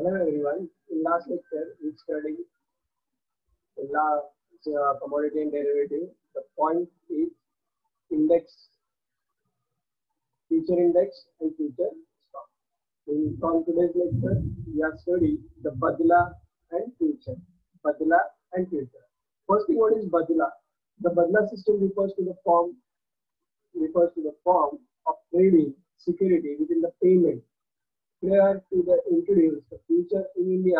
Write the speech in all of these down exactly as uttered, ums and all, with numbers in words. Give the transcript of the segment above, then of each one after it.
Hello everyone. In last lecture, we studied the last uh, commodity and derivative. The point is index, future index, and future stock. In from today's lecture, we are studying the Badla and future. Badla and future. First thing, what is Badla? The Badla system refers to the form refers to the form of trading security within the payment. Prior to the introduce the future in India,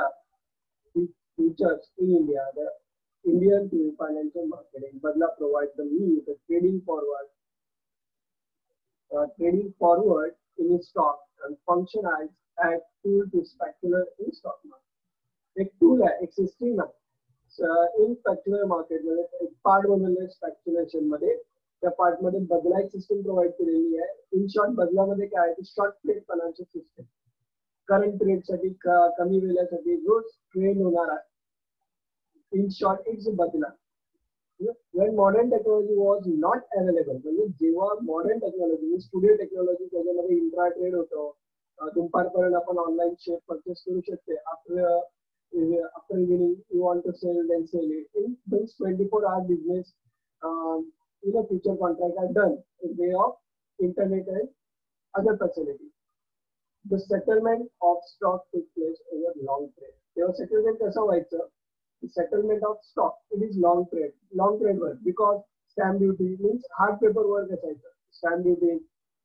futures in India, the Indian financial marketing, Badla provides the means of trading forward, uh, trading forward in stock and function as a tool to speculate in stock market. एक tool है, एक system है. इन specular market मध्ये एक part बनवलेलं speculation मध्ये त्या part मध्ये बदला एक सिस्टम प्रोव्हाइड केलेली आहे. इन शॉर्ट बदला मध्ये काय आहे, short trade financial system current trade साठी कमी वेळेसाठी रोज ट्रेड होणार आहे. In short it's badla. when modern technology was not available, म्हणजे जेव्हा मॉडर्न टेक्नॉलॉजी स्टुडिओ टेक्नॉलॉजी त्याच्यामध्ये इंट्रा ट्रेड होतो, दुपारपर्यंत आपण ऑनलाईन शेअर परचेस करू शकते. After after evening you want to sell, then sell it. In this twenty-four hour business, um, you know, future contract are done in way of internet and other facilities. The settlement of stock took place over long trade. There was settlement कसा व्हायचं? The settlement of stock, it is long trade, long trade work, because stamp duty means hard paper work असायचं. Stamp duty,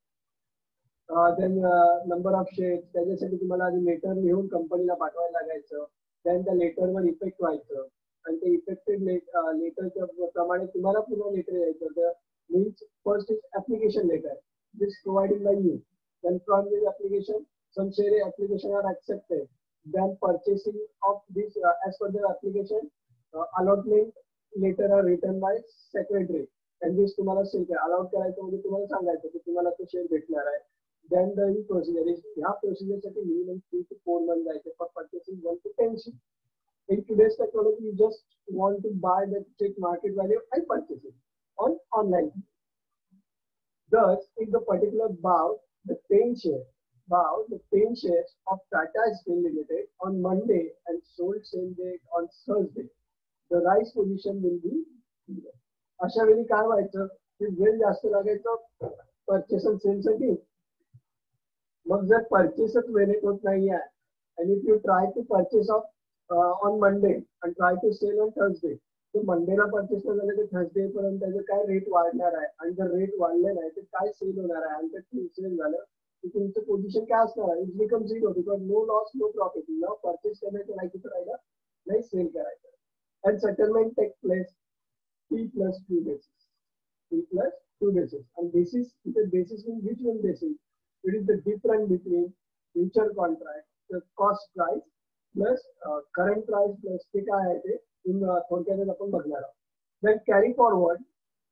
uh, then uh, number of shares, त्याच्यासाठी तुम्हाला आधी letter लिहून कंपनीला पाठवायला लागायचं. then the letter वर इफेक्ट व्हायचं आणि ते इफेक्टेड लेटरच्या प्रमाणे तुम्हाला पुन्हा लेटर यायचं. तर means first is application letter this provided by you. then from this application some share application are accepted. then purchasing of this uh, as per the application uh, allotment letter are written by secretary and this तुम्हाला share allot करायचं म्हणजे तुम्हाला सांगायचं की तुम्हाला तो share भेटणार आहे. then the procedure is ह्या प्रोसिजर साठी minimum three to four months जायचे for purchasing one to ten shares. In today's technology, you just want to buy the check market value and purchase it on online. Thus, if the particular bout, the ten shares, bout the ten shares of Tata Steel Limited on Monday and sold same day on Thursday, the rise position will be zero. अशा वेळी काय व्हायचं की वेळ जास्त लागायचं purchase आणि cell साठी. मग जर परचेसच वेळेत होत नाहीये and if you try to purchase of uh, on Monday and try to sell on Thursday, तर मंडेला परचेस झालं तर थर्सडे पर्यंत त्याचं काय रेट वाढणार आहे आणि जर रेट वाढले नाही तर काय सेल होणार आहे आणि ते सेल झालं तर तुमचं पोझिशन काय असणार आहे, it become zero because no loss no profit. न परचेस करायचं नाही तिथं राहिलं नाही सेल करायचं. And settlement take place T plus two basis. T plus two basis. And basis, the basis means which one basis? It is the difference between future contract, the cost price plus uh, current price plus ते काय आहे ते in थोडक्यात आपण बघणार आहोत. Then carry forward,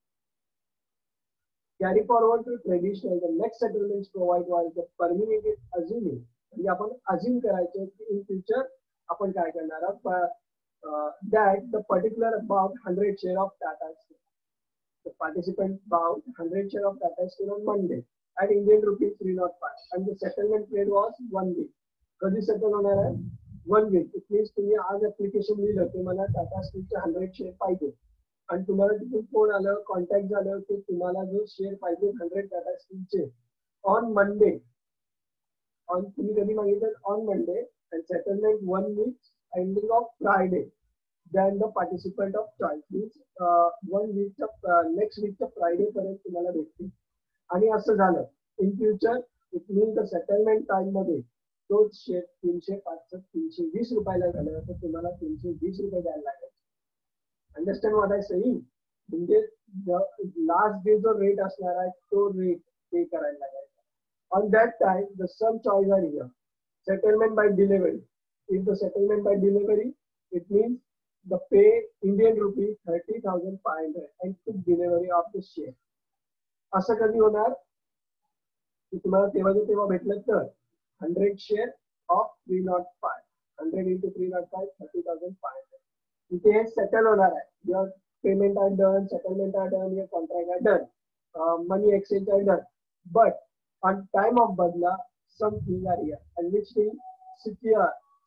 carry forward to traditional. The next settlements provide was the permanent assuming. म्हणजे आपण assume करायचं की in future आपण काय करणार आहोत. Uh, that the particular about one hundred share of Tata Steel. The participant bought one hundred share of Tata Steel on Monday at Indian rupees three oh five and the settlement period was one week. कधी settle होणार आहे? One week. It means तुम्ही आज application लिहिलं की मला Tata Steel चे one hundred share पाहिजे आणि तुम्हाला तिथून फोन आलं, कॉन्टॅक्ट झालं की तुम्हाला जो शेअर पाहिजे one hundred Tata Steel चे on Monday. on तुम्ही कधी मागितलं on Monday and settlement one week ending of Friday, then the participant of choice means uh, one week of uh, next week of Friday पर्यंत तुम्हाला भेटतील. आणि असं झालं in future it means the settlement time मध्ये तोच share तीनशे पाच तीनशे वीस रुपयाला झालं तर तुम्हाला तीनशे वीस रुपये द्यायला लागेल. Understand what I saying? म्हणजे लास्ट डे जो रेट असणार आहे तो रेट पे करायला लागायचा. On that time, the some choice are here. Settlement by delivery. If the settlement by delivery, it means the pay Indian rupee thirty thousand five hundred and quick delivery of the share. असं कधी होणार की तुम्हाला तेव्हा जे तेव्हा भेटलं तर hundred share of three oh five. hundred into three oh five, thirty thousand five hundred. इथे हे settle होणार आहे. Your payment are done, settlement are done, your contract are done, uh, money exchange are done. But on time of Badla, some things are here. And which thing? Secure.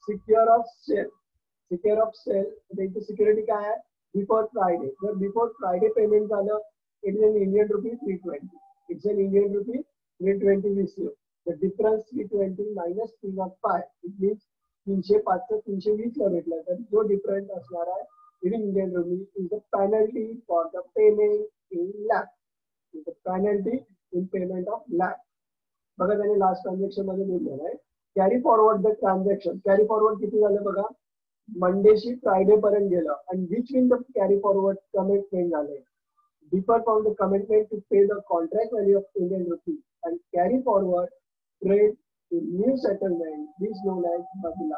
Secure of sell. Secure of sell त्यांची security काय आहे? Before Friday. जर before Friday payment झालं, it is in Indian rupee three twenty. It's in Indian rupee three twenty receive. The difference three twenty minus three nought five, it means तीनशे पाचचं तीनशे वीस ला भेटला तर जो डिफरन्स असणार आहे in Indian rupee is the penalty for the payment in lack. Is the penalty in payment of lack. बघा त्याने लास्ट ट्रान्झॅक्शन मध्ये लिहिलेलं आहे carry forward the transaction. Carry forward किती झालं बघा, मंडेशी फ्रायडे पर्यंत गेलं आणि which in the carry forward commitment झाले. Differ from the commitment to pay the contract value of Indian rupee and carry forward trade to new settlement. This known as badla.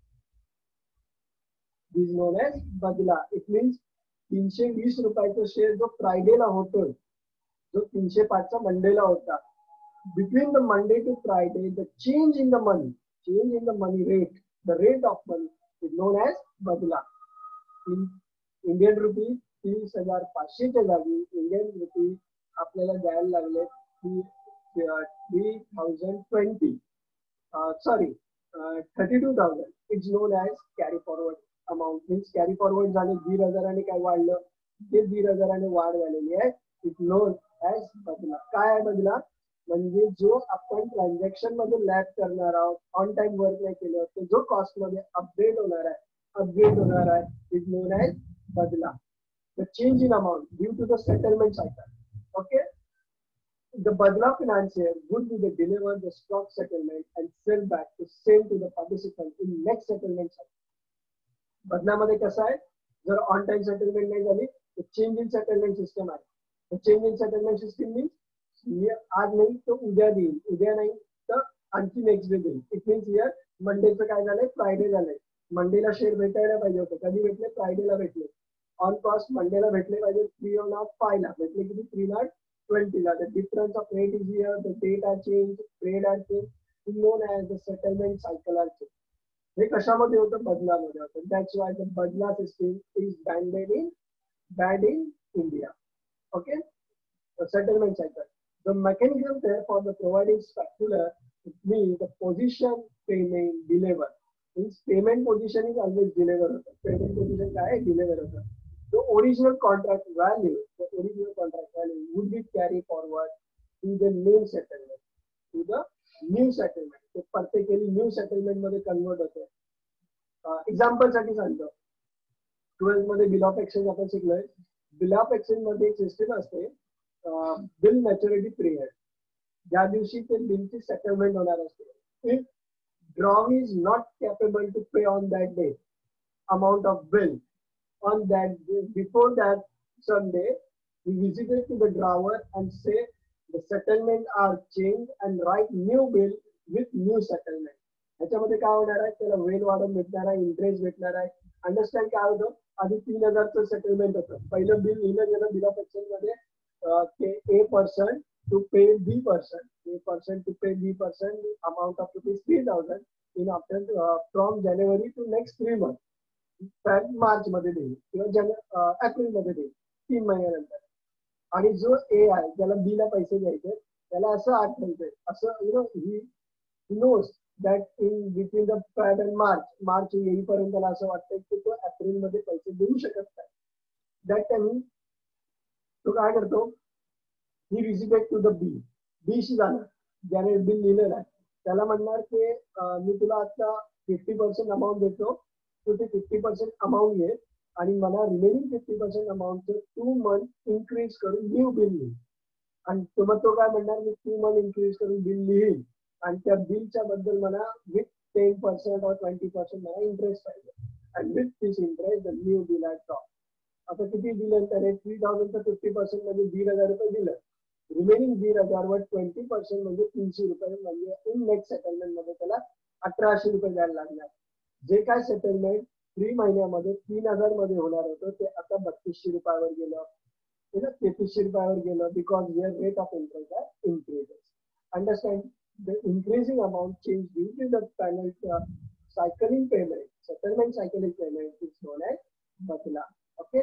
This known as badla. It means तीनशे वीस रुपयाचा share जो फ्रायडेला होतोय, जो तीनशे पाचचा मंडेला होता, between the Monday to Friday, the change in the money, change in the money rate, the rate of money is known as badla. In Indian rupee, तीस हजार पाचशेच्या जागी इंडियन रुपी आपल्याला द्यायला लागले three thousand twenty sorry thirty two thousand. It's known as carry forward amount. Means carry forward झाले दीड हजाराने काय वाढलं, ते दीड हजाराने वाढ झालेली आहे. इट नोन ॲज बदला. काय आहे बदला? म्हणजे जो आपण ट्रान्झॅक्शन मध्ये लॅप करणार आहोत, ऑन टाइम वर्क नाही केलं तर जो कॉस्ट मध्ये अपडेट होणार आहे, अपग्रेड होणार आहे, it known as badla. The change in amount due to the settlement cycle. Okay. The badla financier would be the deliver the stock settlement and sell back the same to the participant in next settlement cycle. बदलामध्ये कसं आहे, जर on time settlement नाही झाली तर change in settlement system आहे. Change in settlement system means मी आज नाही तर उद्या देईल, उद्या नाही तर आणखी नेक्स्ट डे देईल. इट मीन्स हिअर मंडेचं काय झालंय, फ्रायडे झालंय. मंडेला शेअर भेटायला पाहिजे होते, कधी भेटले? फ्रायडेला भेटले. ऑन कॉस्ट मंडेला भेटले पाहिजे थ्री नॉट फाय ला, भेटले किती? थ्री नॉट ट्वेंटी ला. The difference of rate is here, the date are change, trade are change, known as the settlement cycle are change. हे कशामध्ये होतं? बदलामध्ये होतं. That's why the badla system is banded in bad in India. Okay. Settlement cycle. The mechanism therefore the providing specular, it means the position payment deliver. Means payment position is always deliver. Payment position क्या है? Deliver होता. The original contract value, the original contract value would be carried forward to the new settlement, to the new settlement. तो प्रत्येकाली new settlement मध्ये convert होते. Example साठी सांगतो. Twelfth मध्ये बिल ऑफ एक्सचेंज आपण शिकलोय. बिल ऑफ एक्सचेंज मध्ये एक सिस्टम असते बिल मॅच्युरिटी पिरियड. ज्या दिवशी ते बिलची सेटलमेंट होणार असते, if draw is not capable to pay on that day amount of bill on that day, before that Sunday we visited to the drawer and say the settlement are change and write new bill with new settlement. ह्याच्यामध्ये काय होणार आहे? त्याला well वाढून भेटणार आहे, interest भेटणार आहे. अंडरस्टँड काय होतं? आधी तीन हजारचं सेटलमेंट होतं. पहिलं बिल लिहिलं गेलं बिल ऑफ एक्सचेंज मध्ये A person to pay B person, A person to pay B person amount of rupees three thousand in after uh, from January to next three months. Feb मार्च मध्ये देईल किंवा जन April मध्ये देईल, तीन महिन्यानंतर. आणि जो ए आहे ज्याला बी ला पैसे द्यायचे त्याला असं आठवतंय, असं you know he knows that in between the Feb and March, मार्च येईपर्यंत त्याला असं वाटतंय की तो एप्रिल मध्ये पैसे देऊ शकत नाही. दॅट टाइम तो काय करतो? He visited to the B. B शी जाणार, ज्याने बिल लिहिलेलं आहे त्याला म्हणणार की मी तुला आता फिफ्टी पर्सेंट अमाऊंट देतो, तू ते फिफ्टी पर्सेंट अमाऊंट घे आणि मला रिमेनिंग फिफ्टी पर्सेंट अमाऊंटचं टू मंथ इन्क्रीज करून न्यू बिल लिही. आणि मग तो काय म्हणणार, मी टू मंथ इन्क्रीज करून बिल लिहील आणि त्या बिलच्या बद्दल मला विथ टेन पर्सेंट और ट्वेंटी पर्सेंट मला इंटरेस्ट पाहिजे. And with this interest the new bill I top. आता किती दिलं त्याने? थ्री थाउजंडचं फिफ्टी पर्सेंट म्हणजे दीड हजार रुपये दिलं. रिमेनिंग दीड हजार वर ट्वेंटी पर्सेंट म्हणजे तीनशे रुपये, म्हणजे इन नेक्स्ट सेटलमेंट मध्ये त्याला अठराशे रुपये द्यायला लागणार. जे काय सेटलमेंट थ्री महिन्यामध्ये तीन हजार मध्ये होणार होतं ते आता बत्तीसशे रुपयावर गेलं, तेहतीसशे रुपयावर गेलं. Because your rate of interest are increases. Understand? The increasing amount change due to the final cycle in payment, settlement cycle in payment is known as badla. Okay.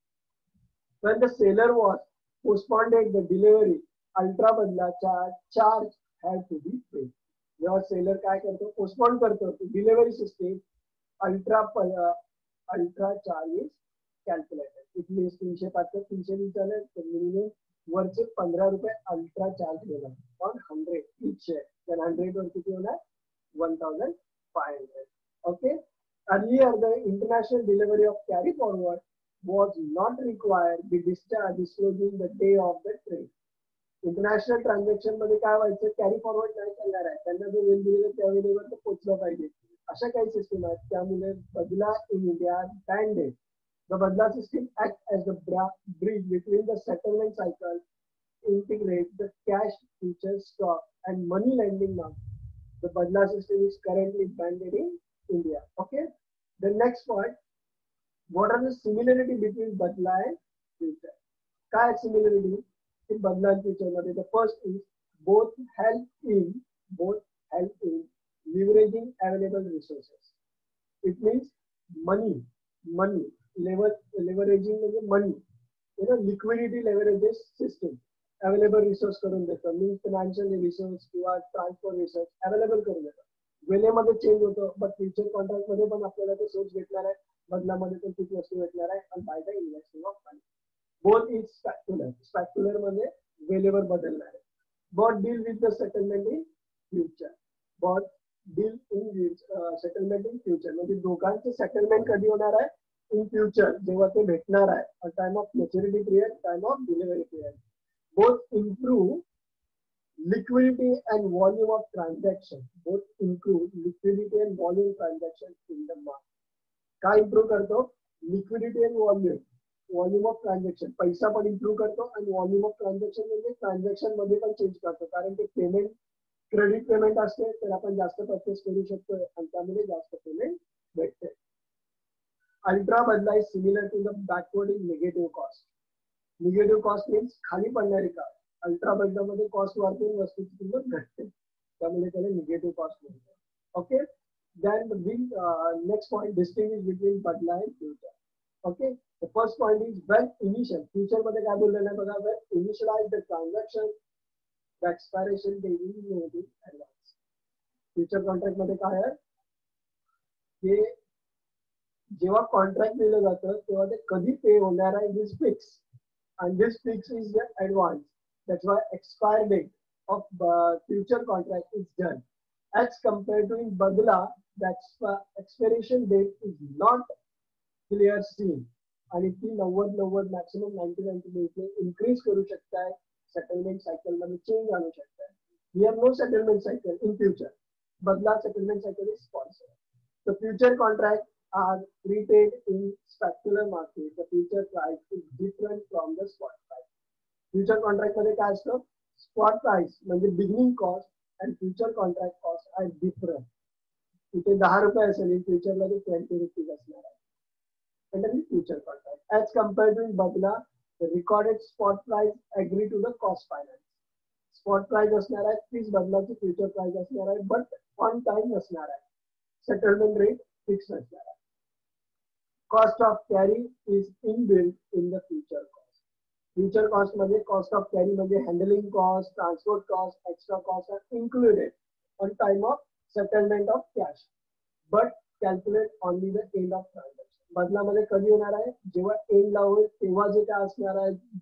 When the seller was postponed the delivery, ultra badla charge charge had to be paid. जेव्हा seller काय करतो? Postpone करतो delivery system, ultra ultra charge is calculated. It means तीनशे पाच तीनशे वीस झाले तर मिनिमम वरचे पंधरा रुपये अल्ट्रा चार्ज देणार ऑन हंड्रेड इच शेअर. तर हंड्रेड वर किती होणार one thousand five hundred. Okay. Earlier, the international delivery of carry forward was not required the discharge disclosing the day of the trade. International transaction मध्ये काय व्हायचं carry forward नाही करणार आहे त्यांना जो वेळ दिलेला त्या वेळेवर तो पोहोचलं पाहिजे अशा काही सिस्टीम आहेत. त्यामुळे badla in India banded. The badla system act as the bridge between the settlement cycle, integrate the cash future stock and money lending now. The Badla system is currently banned in India. Okay. The next point, what are the similarity between Badla and future? Kya similarity in Badla and future? The first is both help in both help in leveraging available resources. It means money, money, lever, leveraging money. You know, liquidity leverages system. Available resource करून देतो. Means financial resource किंवा transport resource available करून देतो. वेळेमध्ये change होतो but future contract मध्ये पण आपल्याला ते सोर्स भेटणार आहे. बदलामध्ये पण तीच वस्तू भेटणार आहे आणि by the investing of money. Both is specular. Specular मध्ये वेळेवर बदलणार आहे. Bought deal with the settlement in future. Bought deal in settlement in future म्हणजे दोघांचे सेटलमेंट कधी होणार आहे इन फ्युचर जेव्हा ते भेटणार आहे. Time of maturity period, time of delivery period. Both improve liquidity and volume of transaction. Both improve liquidity and volume transaction in the market. काय improve करतो? Liquidity and volume. Volume of transaction. पैसा पण improve करतो आणि volume of transaction म्हणजे transaction मध्ये पण change करतो. कारण ते payment credit payment असते तर आपण जास्त purchase करू शकतो आणि त्यामुळे जास्त payment भेटते. Ultra Badla is similar to the backward in negative cost. Negative cost means खाली पडणारी का. अल्ट्रा बदलामध्ये कॉस्ट वाढते वस्तूची किंमत घटते त्यामुळे त्याला निगेटिव्ह कॉस्ट म्हणतात. Okay. Then the next point distinguish between badla and future. Okay. The first point is when initial. Future मध्ये काय बोललेलं आहे बघा. When initialize the transaction the expiration date is known in advance. Future contract मध्ये काय आहे ते जेव्हा कॉन्ट्रॅक्ट दिलं जातं तेव्हा ते कधी पे होणार आहे this fix. And this fix is the advance. That's why expire date of uh, future contract is done. As compared to in Badla, that expiration date is not clear seen. And if you ninety ninety maximum ninety ninety days increase करू शकताय. Settlement cycle मध्ये change आणू शकताय. We have no settlement cycle in future. Badla settlement cycle is sponsored. The future contract are treated in specular market. The future price is different from the spot price. Future contract मध्ये काय असतं spot price म्हणजे beginning cost and future contract cost are different. इथे दहा रुपये असेल in future मध्ये twenty rupees असणार आहे. And then future contract. As compared to Badla, the recorded spot price agree to the cost finance. Spot price असणार आहे तीच बदलाची future price असणार आहे but on time नसणार आहे. Settlement rate fixed असणार आहे. Cost of carry is inbuilt in the future cost. Future cost मध्ये cost of carry मध्ये handling cost, transport cost, extra costs are included on time of settlement of cash, but calculate only the end of transaction. बदलामध्ये कधी होणार आहे जेव्हा end ला होईल तेव्हा जे काय असणार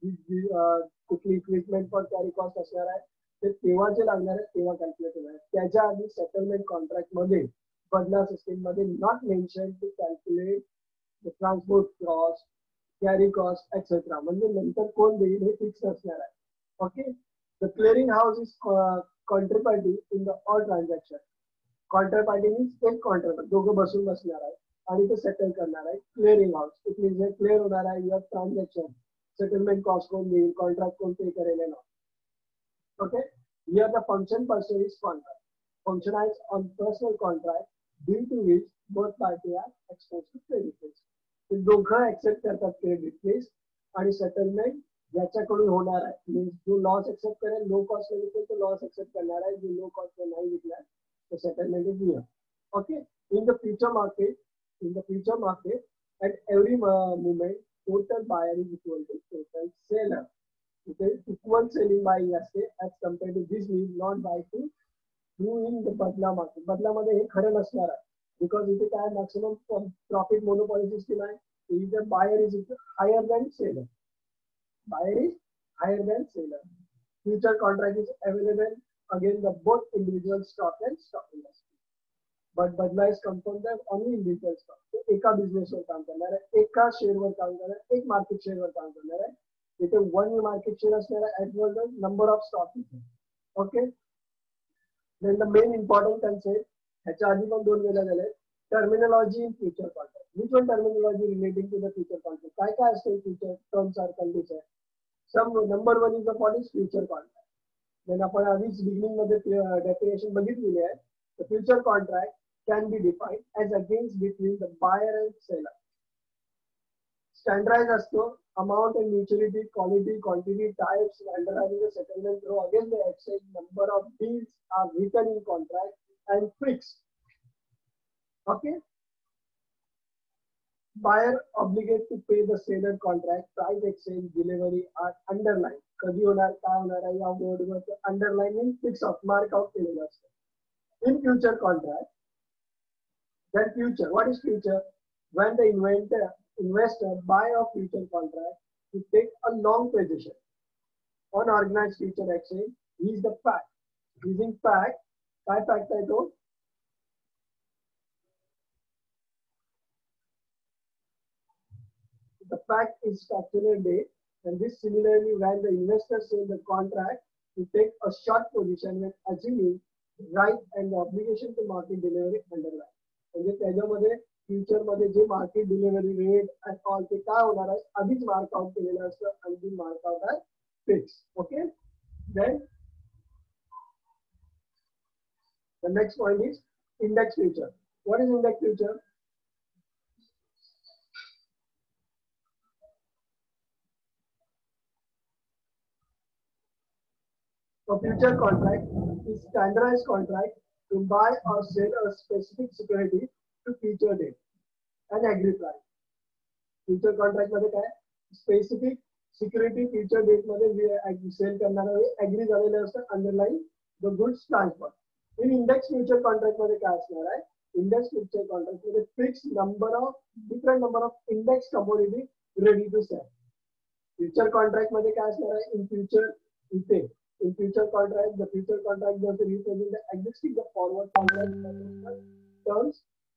आहे कुठली इक्विपमेंट फॉर कॅरी कॉस्ट असणार आहे ते तेव्हा जे लागणार आहे तेव्हा कॅल्क्युलेट होणार आहे. त्याच्या आधी सेटलमेंट कॉन्ट्रॅक्ट मध्ये बदला सिस्टीम मध्ये not mention to calculate the transport cost, carry cost, et cetera. म्हणजे नंतर कोण देईल हे फिक्स असणार आहे. Okay. The clearing house is uh, counterparty in the all transaction. Counterparty means एक counterparty दोघं बसून बसणार आहे आणि ते सेटल करणार आहे. क्लिअरिंग हाऊस इट मीन्स हे क्लिअर होणार आहे युअर ट्रान्झॅक्शन. सेटलमेंट कॉस्ट कोण देईल, कॉन्ट्रॅक्ट कोण पे करेल ना. Okay. Here the function person is contract. Functionized on personal contract due to which both parties are exposed to credit risk. ते दोघं ऍक्सेप्ट करतात क्रेडिट रिस्क आणि सेटलमेंट ज्याच्याकडून होणार आहे मीन्स जो लॉस ऍक्सेप्ट करेल लो कॉस्ट विकेल तो लॉस ऍक्सेप्ट करणार आहे. जो लो कॉस्ट नाही विकला तो settlement is here. Okay. In the future market in the future market at every movement total buyer is equal to total seller. इथे इक्वल सेलिंग बाईंग असते as compare to this means not buy to do in the badla market. बदलामध्ये हे खरं नसणार आहे because इथे काय maximum profit monopoly system आहे. If the buyer is higher than seller, buyer is higher than seller. Future contract is available against the both individual stock and stock industry. But Badla is confirmed that only individual stock. तो एका business वर काम करणार आहे, एका share वर काम करणार आहे, एक market share वर काम करणार आहे. इथे one market share असणार आहे as well as number of stock. Okay. Then the main important concept, ह्याच्या आधी पण दोन वेळा झाले, terminology in future contract. Which one terminology relating to the future contract? काय काय असते future terms or conditions? Some number one is the what is future contract. Then आपण आधीच beginning मध्ये definition बघितलेली आहे. The future contract can be defined as against between the buyer and seller. Standardized असतो, amount and maturity, quality, quantity, types, underlying the settlement through against the exchange, number of deals are written in contract and fixed. Okay. Buyer obligated to pay the seller contract, price, exchange, delivery are underlined. कधी होणार काय होणार आहे या बोर्डवर underlining fix of mark out केलेलं असतं. In future contract, then future, what is future? When the inventor investor buy a future contract to take a long position on organized future exchange, he is the fact. Using fact, काय fact आहे तो? The fact is factual date, and this similarly when the investor sell the contract to take a short position when assuming right and the obligation to market delivery underline. म्हणजे त्याच्यामध्ये future मध्ये जे market delivery rate आणि all ते काय होणार आहे आधीच मार्क आउट केलेलं असतं आणि ती मार्क आउट आहे fix. Okay. Then the next point is index future. What is index future? A future contract is standardized contract to buy or sell a specific security to future date and agree price. Future contract मध्ये काय specific security future date मध्ये sell करणारा agree झालेलं असतं underlying the goods transfer. In index future contract मध्ये काय असणार आहे? Index future contract मध्ये fixed number of different number of index commodity ready to sell. Future contract मध्ये काय असणार आहे? In future इथे in future contract, the future contract does represent the existing the forward contract terms.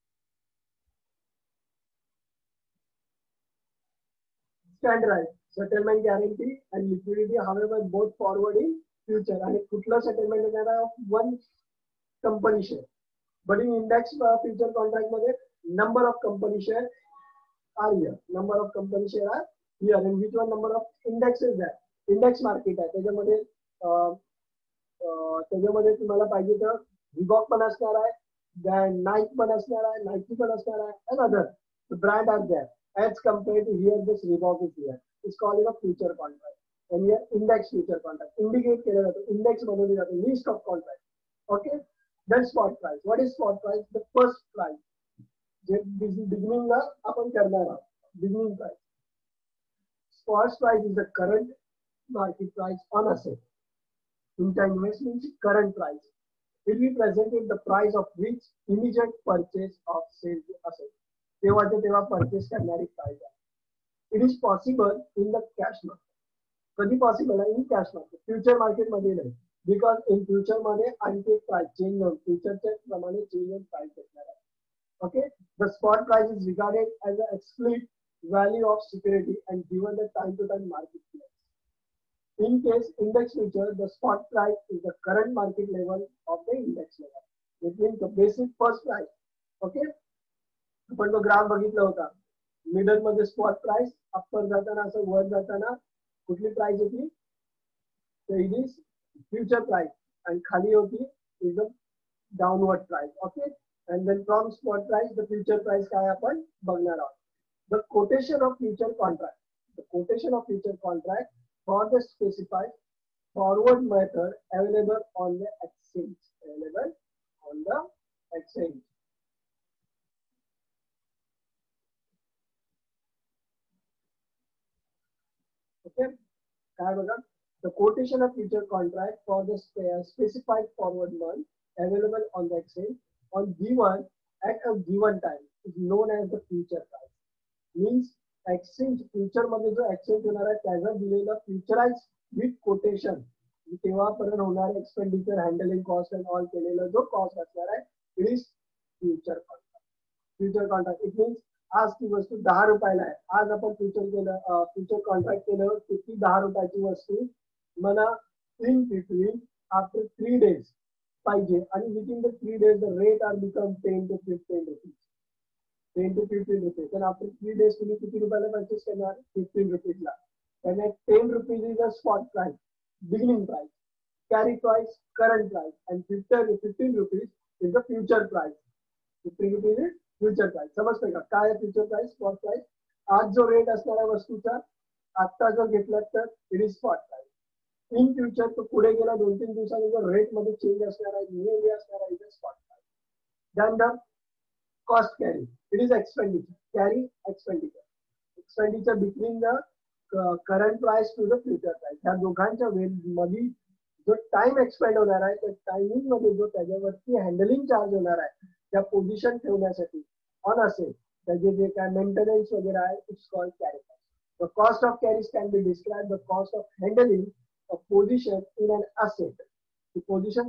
Standardized settlement guarantee and liquidity, however, both forward in future and कुठला settlement देणार one company share. But in index uh, future contract मध्ये number of company share are here. Number of company share are here, and which one number of indexes there? Index market आहे त्याच्यामध्ये त्याच्यामध्ये तुम्हाला पाहिजे तर Reebok पण असणार आहे, then नाईक पण असणार आहे, नाईकी पण असणार आहे, and other the brand are there as compared to here this Reebok is here. It's called a future contract, and here index future contract indicate केलं जातं, index बनवली जाते, list of contract. Okay. Then spot price. What is spot price? The first price J beginning ला आपण करणार आहोत, beginning price. Spot price is the current market price on asset. In the investment current price will be presented the price of which immediate purchase of sale asset. तेव्हाचे तेव्हा purchase करणारी price आहे. It is possible in the cash market. कधी possible आहे? In cash market. Future market मध्ये नाही. Because in future मध्ये आणखी price change होऊन future च्या प्रमाणे change होऊन price असणार आहे. Okay. The spot price is regarded as the explicit value of security and given the time to time market price. In case index future, the spot price is the current market level of the index level. It means the basic first price. Okay. आपण तो graph बघितला होता. Middle मध्ये spot price, upper जाताना असं वर जाताना कुठली price होती? तर इट इज फ्युचर प्राइस आणि खाली होती is the downward price. Okay. and then from spot price the future price काय आपण बघणार आहोत. The quotation of future contract. The quotation of future contract for the specified forward method available on the exchange. Available on the exchange. Okay. काय बघा? The quotation of future contract for the specified forward month available on the exchange on given at a given time is known as the future price. Means exchange future मध्ये जो exchange होणार आहे त्याचा दिलेला futurized with quotation तेव्हापर्यंत होणारे expenditure handling cost and all केलेला जो cost असणार आहे it is future contract. Future contract it means आज ती वस्तू दहा रुपयाला आहे, आज आपण फ्युचर केलं फ्युचर कॉन्ट्रॅक्ट केलं की ती दहा रुपयाची वस्तू मला in between after three days पाहिजे आणि within the three days the rate are become ten to fifteen rupees ten to fifteen rupees तर आफ्टर थ्री डेज तुम्ही किती रुपयाला परचेस करणार फिफ्टीन रुपीजला त्यामुळे ten rupees is a spot price beginning price carry price current price and fifteen fifteen rupees is the future price fifteen rupees is future price समजतंय का काय फ्युचर प्राइस स्पॉट प्राइस आज जो rate असणाऱ्या वस्तूचा आता जर घेतला तर it is spot price in future तो पुढे गेला दोन तीन दिवसांनी जर रेट मध्ये चेंज असणार आहे न्यू असणार आहे is spot price then the cost carry it is expenditure carry expenditure expenditure between the current price to the future price ह्या दोघांच्या मध्ये जो टाइम एक्सपेंड होणार आहे त्या टायमिंग मध्ये जो त्याच्यावरती हँडलिंग चार्ज होणार आहे त्या पोझिशन ठेवण्यासाठी ऑन असेल त्याचे जे काय मेंटेनन्स वगैरे आहे it's called carry cost the cost of carries can be describe the cost of handling a position in an asset ती पोझिशन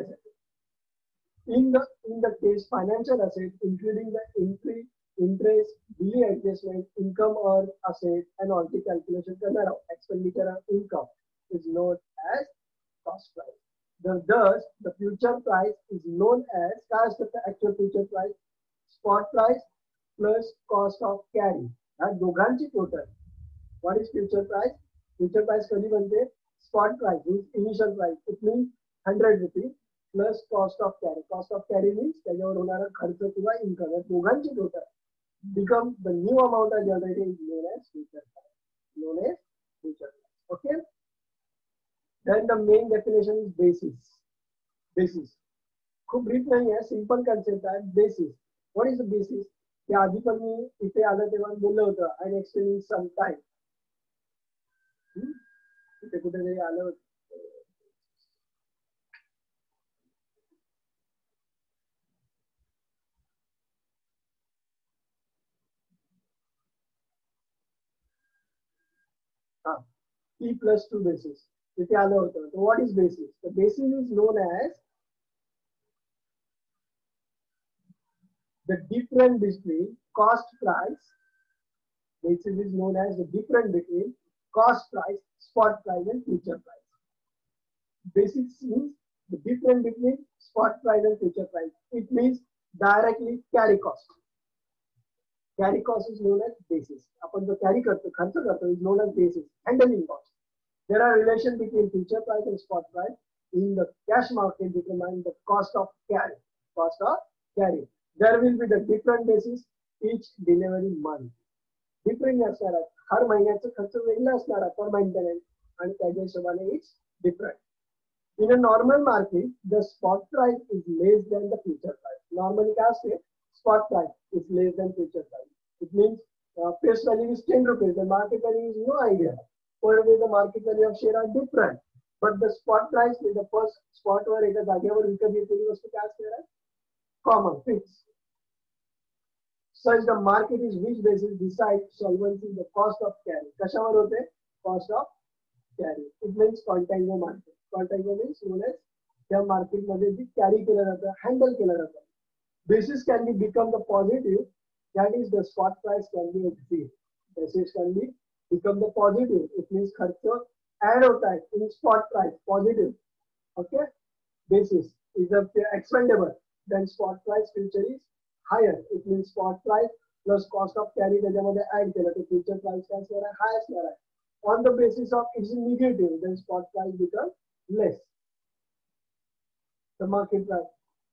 सांभाळण्यासाठी in the in the case financial asset including the entry interest billy adjustment income और asset and all ची calculation करणार आहोत expenditure of income is known as cost price. The, thus, the future price is known as as the actual future price, spot price plus cost of carry. ह्या दोघांची total. What is future price? Future price कधी बनते? Spot price means initial price. It means hundred rupees plus cost of carry. Cost of carry means त्याच्यावर होणारा खर्च किंवा income. ह्या दोघांची total become the new amount of generated is known as future price. Known as future price. Okay. Then the main definition is basis. Basis. खूप brief नाही आहे simple concept आहे basis. What is the basis? या आधी पण मी इथे आलं तेव्हा बोललं होतं आणि एक्सप्लेनिंग सम टाइम इथे कुठेतरी आलं होतं. हा P plus two basis. इथे आलं होतं. So what is basis? The basis is known as the difference between cost price. Basis is known as the difference between cost price, spot price, and future price. Basis means the difference between spot price and future price. It means directly carry cost. Carry cost is known as basis. आपण जो carry करतो, खर्च करतो is known as basis. Handling cost. There are relation between future price and spot price. In the cash market, determine the cost of carry. Cost of carry. There will be the different basis each delivery month. Different असणार आहे. हर महिन्याचा खर्च वेगळा असणार आहे per maintenance आणि त्याच्या हिशोबाने it's different. In a normal market, the spot price is less than the future price. Normally, काय असते? Spot price is less than future price. It means uh, face value is ten rupees. The market value is no idea. Per day the market value of share are different, but the spot price is the first spot वर एका जागेवर विकत घेतलेली वस्तू काय असणार आहे? Common, fixed. Such the market is which basis decide solvency the cost of carry. कशावर होते? Cost of carry. It means contango market. Contango means known as त्या मार्केट मध्ये जी कॅरी केलं जातं, हँडल केलं जातं. Basis can be become the positive. That is the spot price can be exceed. Basis can be become the positive. It means खर्च add होता है in spot price positive. Okay. Basis is a expendable. Then spot price future is higher. It means spot price plus cost of carry त्याच्यामध्ये add केलं तर future price काय असणार आहे? High असणार आहे. On the basis of it's negative, then spot price becomes less. The market price.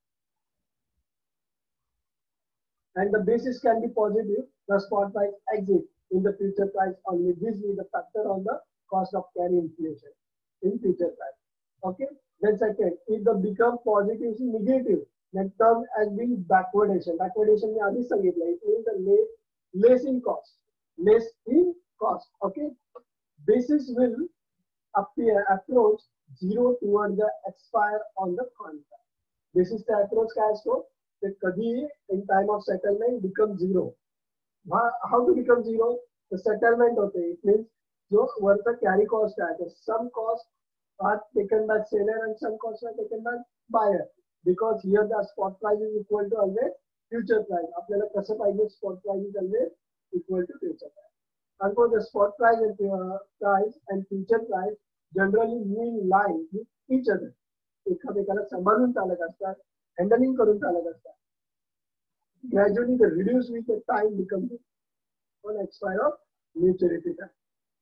And the basis can be positive, the spot price exit in the future price only. This is the factor on the cost of carry inflation in future price. Okay. Then second, if the become positive is negative, then term as being backwardation. Backwardation में आधी सांगितलं. It means the less, less in cost, less in cost. Okay. Basis will appear approach zero toward the expire on the contract. This is the approach काय असतो? ते कधी in time of settlement become zero. How to become zero? The settlement होते. It means जो वरचा carry cost आहे, the some cost are taken by seller and some costs are taken by buyer. Because here the spot price is equal to always future price. आपल्याला कसं पाहिजे spot price is always equal to future price. And for the spot price and uh, price and future price generally move in line with each other. एकामेकाला सांभाळून चालत असतात, handling करून चालत असतात. Gradually the reduce with the time becomes one expire of maturity time.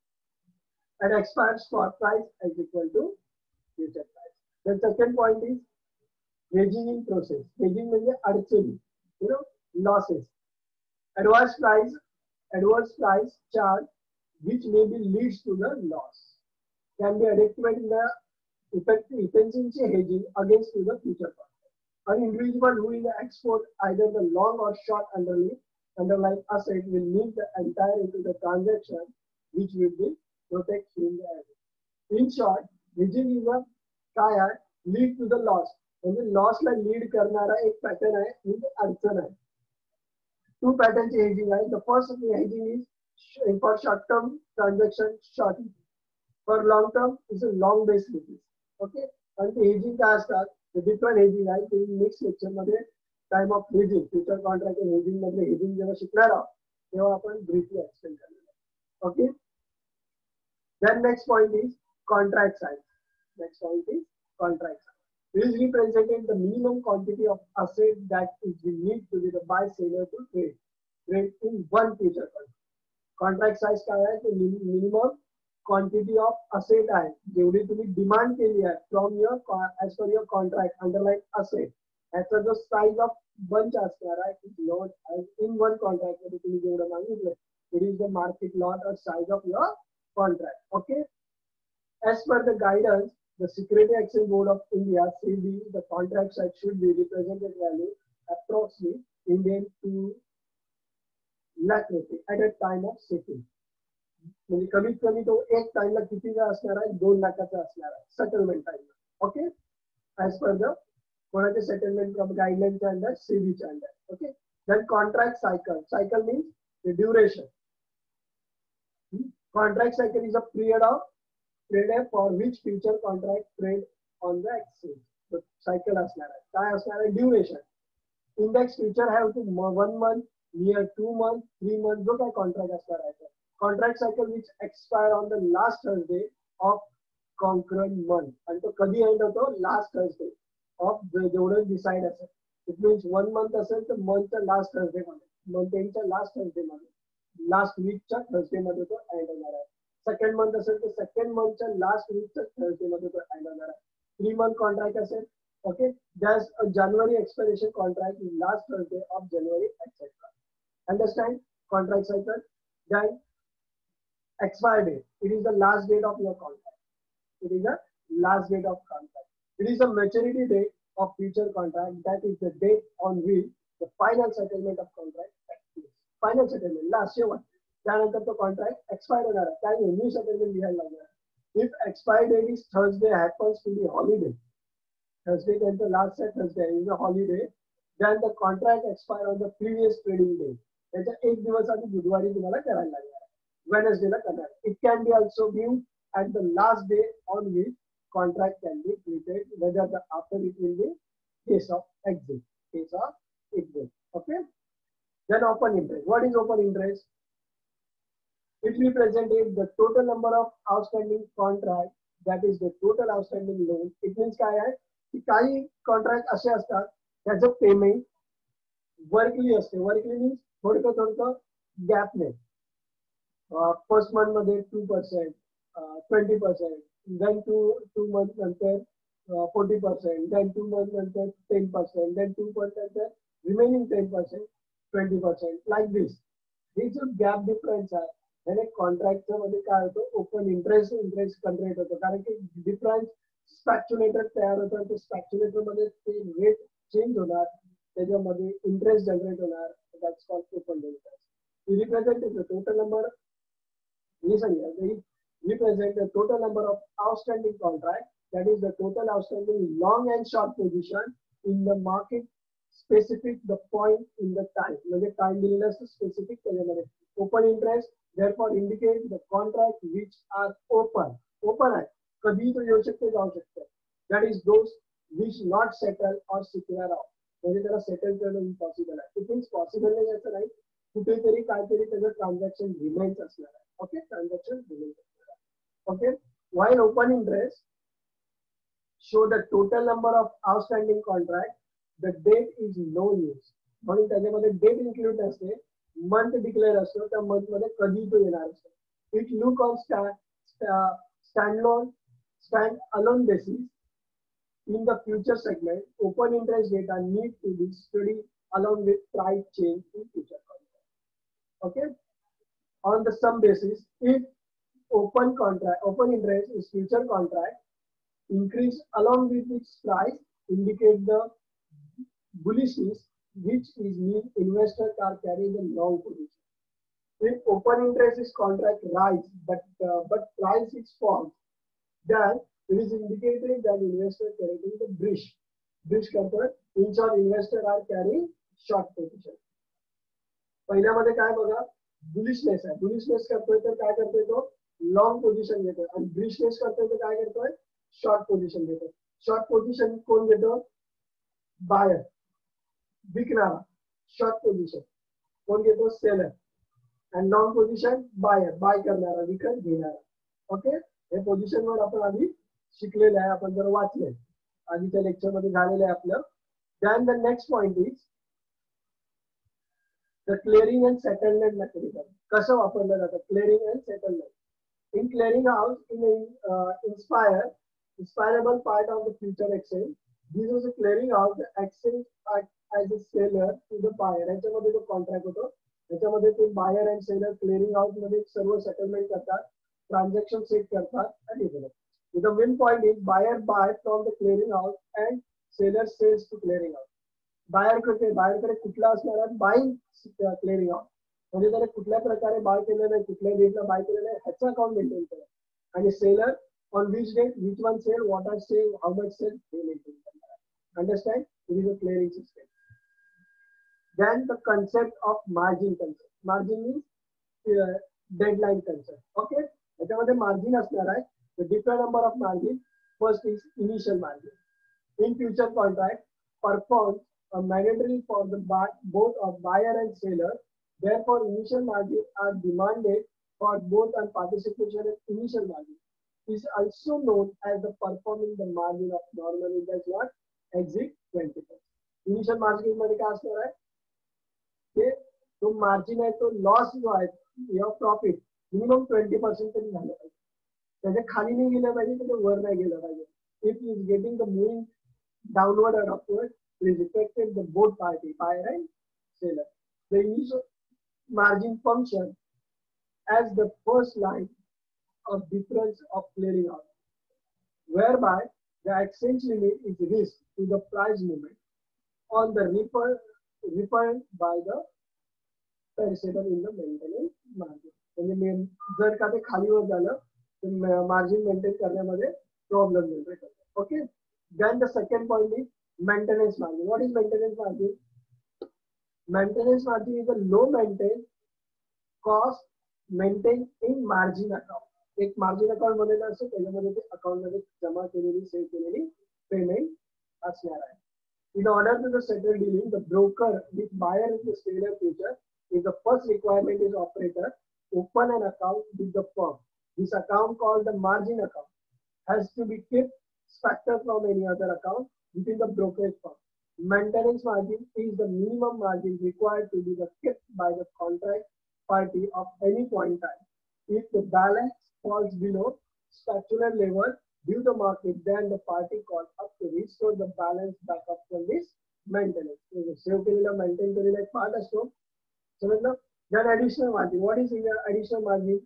And expired spot price is equal to future price. The second point is hedging in process. Hedging means अडचणी, you know, losses. Adverse price, adverse price charge which may be leads to the loss can be adequate in the effective efficiency hedging against to the future price. An individual who is export either the long or short underlying underlying asset will need the entire into the transaction which will be protect in the asset. In short, hedging is a काय आहे lead to the loss. म्हणजे loss ला lead करणारा एक pattern आहे म्हणजे अडचण आहे. टू पॅटर्न चे हेजिंग आहे. The first hedging is for short term transaction short, for long term is a long base basis. Okay. आणि ते हेजिंग काय असतात, डिफरंट हेजिंग आहे. ते नेक्स्ट लेक्चर मध्ये time of hedging, future contract hedging मधले हेजिंग जेव्हा शिकणार आहोत तेव्हा आपण ब्रीफली एक्सप्लेन करणार. Okay. Then next point is contract size. Next point is contract size. It is representing the minimum quantity of asset that is need to be the buy seller to trade trade in one future contract. Contract size काय आहे, ते minimum quantity of asset आहे जेवढी तुम्ही demand केली आहे from your as per your contract underlying asset. याचा जो size of bunch असणार आहे is not as in one contract मध्ये तुम्ही जेवढं मागितलं, it is the market lot or size of your contract. Okay. As per the guidance, the Security Exchange Board of India S E B I, the contract size should be represented value approximately Indian two lakh rupees at a time of settlement. म्हणजे कमीत कमी तो एक टाइमला कितीचा असणार आहे, दोन लाखाचा असणार आहे सेटलमेंट टाइमला. ओके. ऍज पर द कोणाचे सेटलमेंट गाइडलाइनच्या अंडर सेबीच्या under. Okay. Then contract cycle. Cycle means the duration. Contract cycle is a period of trade for which future contract trade on the exchange. The cycle असणार आहे. काय असणार आहे, duration. Index future have two one month, near two month, three month जो काय contract असणार आहे. Contract cycle which expire on the last Thursday of concurrent month. आणि तो कधी एंड होतो, लास्ट थर्सडे ऑफ जेवढं डिसाइड असेल. इट मीन्स वन मंथ असेल तर मंथच्या लास्ट थर्सडे मध्ये, मंथ एंडच्या लास्ट थर्सडे मध्ये, लास्ट वीकच्या थर्सडे मध्ये तो एंड होणार आहे. सेकंड मंथ असेल तर सेकंड मंथच्या लास्ट वीकच्या थर्सडे मध्ये तो एंड होणार आहे. थ्री मंथ कॉन्ट्रॅक्ट असेल. Okay. Just January expiration contract is last Thursday of January etcetera. Understand contract cycle. Then expire date. It is the last date of your contract. It is the last date of contract. It is the maturity date of future contract. That is the date on which the final settlement of contract takes place. Final settlement, last year one. त्यानंतर तो contract expire होणार आहे. काय नाही, new settlement लिहायला लागणार. If expire date is Thursday happens to be holiday, Thursday त्यांचं last आहे, Thursday is a holiday, then the contract expire on the previous trading day. त्याच्या एक दिवस आधी बुधवारी तुम्हाला करायला लागणार आहे, वेडनेसडेला करणार. It can be also give at the last day on which contract can be treated, whether the after it will be case of exit, case of exit. Okay. Then open interest. What is open interest? It represents the total number of outstanding contract, that is the total outstanding loan. It means काय आहे की काही contract असे असतात त्याचं payment वर्कली असते. वर्कली मीन्स थोडकं थोडकं गॅपने. फर्स्ट मंथ मध्ये two percent, twenty percent, then two two month नंतर forty percent, then two month नंतर ten percent, then two month नंतर remaining ten percent, twenty percent, like this. ही जो गॅप डिफरन्स आहे त्याने कॉन्ट्रॅक्टच्या मध्ये काय होतं, ओपन इंटरेस्ट इंटरेस्ट जनरेट होतो. कारण की डिफरन्स स्पॅक्च्युलेटर तयार होतात. ते स्पॅक्च्युलेटर मध्ये ते रेट चेंज होणार, त्याच्यामध्ये इंटरेस्ट जनरेट होणार. That's called open interest. ही represent the total number. Listen here, they represent the total number of outstanding contracts, that is the total outstanding long and short position in the market specific the point in the time. म्हणजे time दिलेलं असतं specific त्याच्यामध्ये. Open interest therefore indicate the contract which are open. Open आहे. कधीही तो येऊ शकतो जाऊ शकतो. That is those which not settle or secure out. म्हणजे त्याला सेटल करणं इम्पॉसिबल आहे. इट मीन्स पॉसिबल नाही असं नाही. कुठेतरी काहीतरी त्याचं ट्रान्झॅक्शन रिमेन्स असणार आहे. ओके ट्रान्झॅक्शन रिमेन्स असणार आहे. Okay while open interest show the total number of outstanding contract, the date is no use. म्हणून त्याच्यामध्ये डेट इन्क्लूड नसते, मंथ डिक्लेअर असतो, त्या मंथ मध्ये कधी तो येणार असतो. It look on stand lone stand alone basis. In the future segment, open interest data need to be studied along with price change in future contract. Okay. On the sum basis, if open contract, open interest is future contract, increase along with its price, indicate the bullishness which is mean investors are carrying a long position. If open interest is contract rise, but uh, but price is fall, then it is indicated that investors carrying the bridge. Bridge करतोय. In short, investors are carrying short position. पहिल्यामध्ये काय बघा bullishness आहे. Bullishness करतोय तर काय करतोय तो लॉंग पोझिशन घेतोय आणि ब्रिशनेस करतोय तर काय करतोय शॉर्ट पोझिशन घेतोय. शॉर्ट पोझिशन कोण घेतो? बायर. विकणारा. शॉर्ट पोझिशन कोण घेतो? सेलर. आणि लॉंग पोझिशन बायर. बाय करणारा विकत घेणारा. ओके हे पोझिशन वर आपण आधी शिकलेलं आहे. आपण जर वाचले आधीच्या लेक्चर मध्ये झालेलं आहे आपलं. Then the next point is the clearing and settlement mechanism. कसं वापरलं जातं clearing and settlement? In clearing house in inspire inspirable part of the future exchange. This is a clearing house. The exchange act as a seller to the buyer. याच्यामध्ये जो contract होतो त्याच्यामध्ये ते buyer and seller clearing house मध्ये सर्व settlement करतात, transaction set करतात आणि हे the main point is buyer buys from the clearing house and seller sells to clearing house. Buyer कडे buyer कडे कुठला असणार आहे बाईंग क्लिअरिंग हाऊस म्हणजे त्याने कुठल्या प्रकारे बाय केलेलं आहे, कुठल्या डेटला बाय केलेलं आहे ह्याचं अकाउंट मेंटेन करणार आणि seller on which date, which one sale, what are sale, how much sale, they maintain. Understand? It is a clearing system. Then the concept of margin concept. Margin means uh, deadline concept. Okay? त्याच्यामध्ये margin असणार आहे. The different number of margin. First is initial margin. In future contract, performs a mandatory for the buy, both of buyer and seller. Therefore, initial margin are demanded for both and participation in initial margin. Is also known as the performing the margin of normally does not exceed twenty percent. Initial margin मध्ये काय असणार आहे ते तो margin आहे तो loss जो आहे या प्रॉफिट मिनिमम ट्वेंटी पर्सेंट तरी झालं पाहिजे. त्याच्या खाली नाही गेलं पाहिजे त्याच्या वर नाही गेलं पाहिजे. If is getting the moving downward और upward it is affected the both party buyer and seller. The initial margin function as the first line of difference of clearing house, whereby the exchange limit is risk to the price movement on the refund refund by the perishable in the maintenance margin. म्हणजे जर का ते खालीवर झालं तर margin maintain करण्यामध्ये problem येतो. Okay. Then the second point is maintenance margin. What is maintenance margin? Maintenance margin is a low maintain cost maintain in margin account. एक मार्जिन अकाउंट बनलेलं असतं त्याच्यामध्ये ते अकाउंट मध्ये जमा केलेली सेव्ह केलेली पेमेंट असणार आहे. In order to the settle dealing, the broker with buyer in the seller future is the first requirement is operator open an account with the firm. This account called the margin account has to be kept separate from any other account within the brokerage firm. Maintenance margin is the minimum margin required to be kept by the contract party of any point in time. If the balance falls below statutory level due to market, then the party calls up to restore the balance back up from this maintenance. So, save केलेला maintain केलेला एक part असतो. समजलं? Then additional margin. What is your additional margin?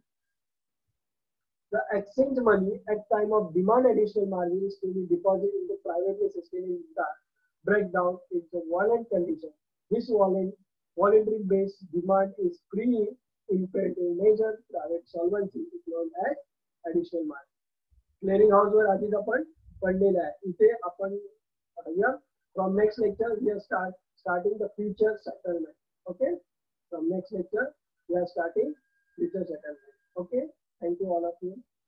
The exchange money at time of demand additional margin is to be deposited in the privately sustained that breakdown is the voluntary condition. This voluntary voluntary based demand is free imperative measure private solvency is known as additional margin. Clearing house वर आधीच आपण पडलेलं आहे. इथे आपण from next lecture we start starting the future settlement. Okay. From next lecture, we are starting future settlement. Okay. Thank you all of you.